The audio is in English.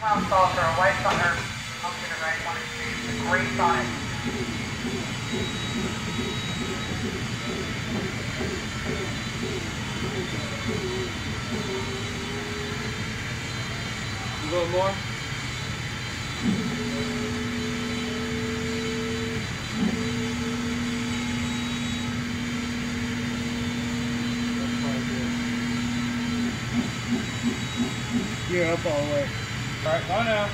Stalker, white on her, up to the right, 1 great sign. A little more. You're up all the way. All right, go now.